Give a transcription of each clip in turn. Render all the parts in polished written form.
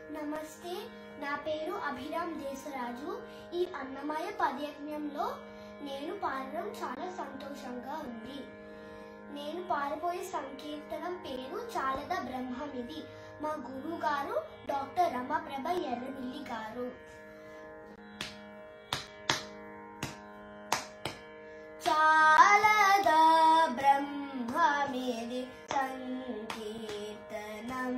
నమస్తే, నా పేరు అభిరామ్ దేశరాజు. ఈ అన్నమయ పద్యజ్ఞంలో నేను పాడడం చాలా సంతోషంగా ఉంది. నేను పాడబోయే సంకీర్తనం పేరు చాలద బ్రహ్మమిది. మా గురువు గారు డాక్టర్ రమాప్రభ ఎర్రమిల్లి గారు. చాలద బ్రహ్మమిది సంకీర్తనం,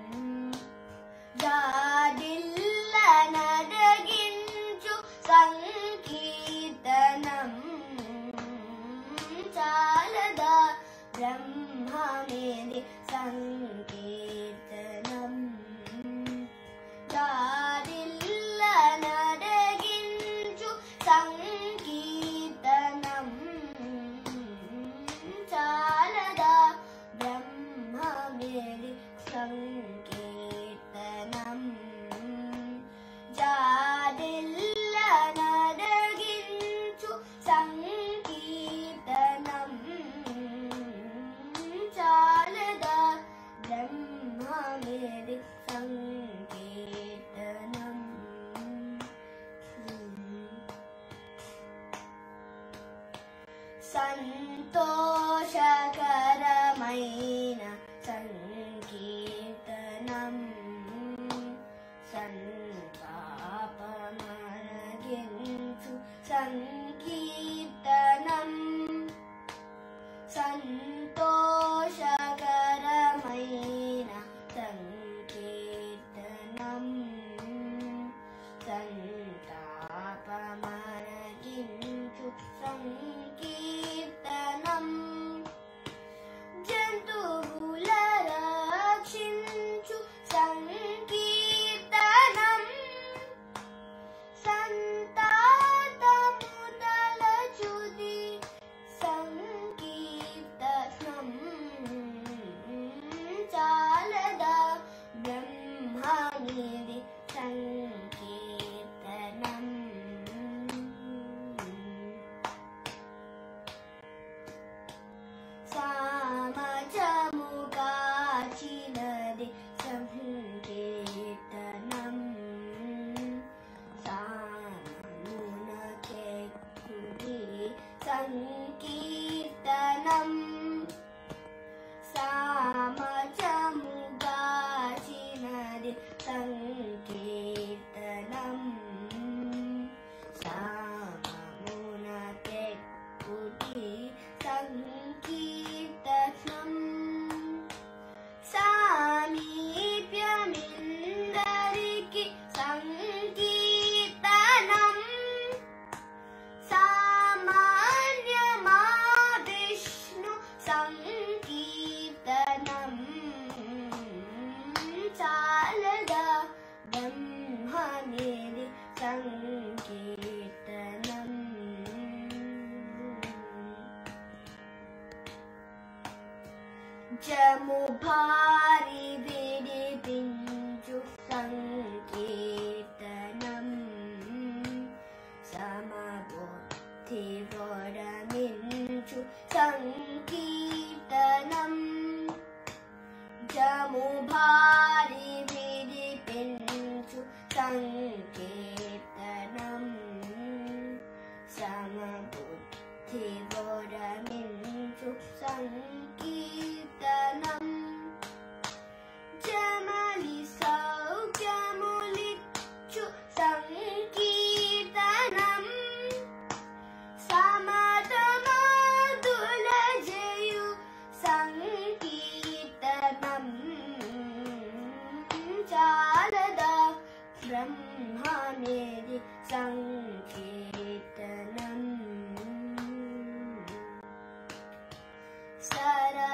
జాడిల్లనడగించు సంకీర్తనం. చాలద బ్రహ్మమిది సంకీర్తనం, జాడిల్లనడగించు సంకీర్తనం. చాలద బ్రహ్మమిది సంకీర్తనం, జాడిల్లనడగించు సంకీర్తనం. చాలద బ్రహ్మమిది సంకీర్తనం. సంతోషకరమైన సంకీర్తనం, సంతాపమనగించు సంకీర్తనం. సంతోషకరమైన సంకీర్తనం, సంతాపమనగించు సంకీర్తనం. జంతువుల రక్షించు సంకీర్తనం, సంతాతము తలచుది సంకీర్తనం. చాలద బ్రహ్మమిది సంకీర్తనం. సామజముగాచినది సంకీర్తనం, సామమునకెక్కుడి సంకీర్తనం. సామజముగాచినది సంకీర్తనం, సామమునకెక్కుడి సంకీర్తనం. సామీప్యమిందరికి సంకీర్తనం, సామాన్యమా విష్ణు సంకీర్తనం. చాలద బ్రహ్మమిది సంకీర్తనం. జము భారి విడిపించు సంకీర్తనం, సమబుద్ధి వరమించు సంకీర్తనం. జము భారి విడిపించు సంకీర్తనం, సమబుద్ధి వరమించు సంకీర్తనం. జమలి సౌఖ్యములిచ్చు సంకీర్తనం, సమతమాదుల జయు సంకీర్తనం. చాలద బ్రహ్మమిది సంకీర్తనం. సర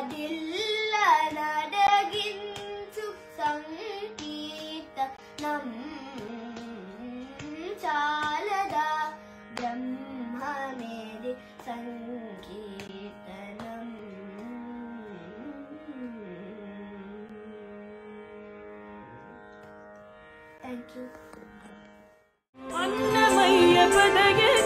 దిల్లనడగించు సంకీర్తనం చాలదా బ్రహ్మమేది సంకీర్తనం. Thank you. అన్నమయ్య పదగే